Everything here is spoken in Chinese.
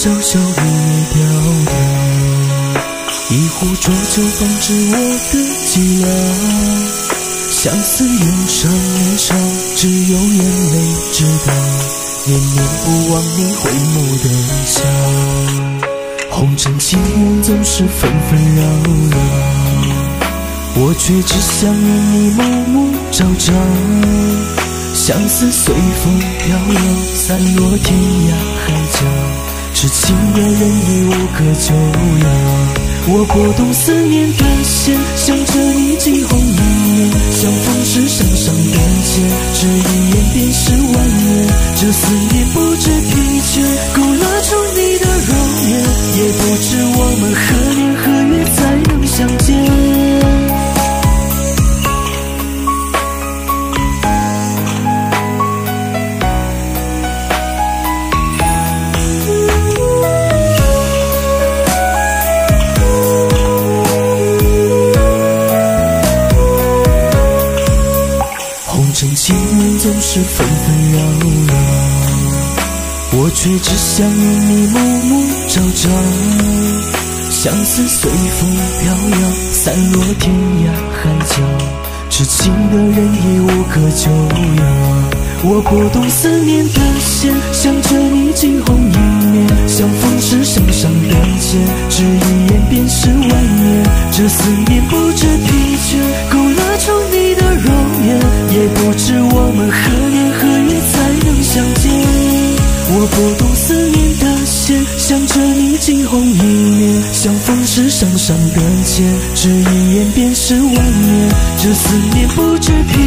小小的调调，一壶浊酒放置我的寂寥。相思涌上脸上，只有眼泪知道，念念不忘你回眸的笑。红尘情缘总是纷纷扰扰，我却只想念你暮暮朝朝。相思随风飘摇，散落天涯海角，痴情的人已无可救药。我拨动思念的线，想着你惊鸿一面，相逢时上上感谢，只一眼便是万年。这思念不知疲倦，勾勒出你的容颜，也不知我们何年何月才能相见。情缘总是纷纷扰扰，我却只想念你暮暮朝朝。相思随风飘摇，散落天涯海角，痴情的人已无可救药。我拨动思念的线，想着你惊鸿一面，相逢时上上感谢，只一眼便是万年。这思念不知疲倦，勾勒出你的容颜，也不知我们何年何月才能相见。我拨动思念的线，想着你惊鸿一面，相逢时上上感谢，只一眼便是万年。这思念不知疲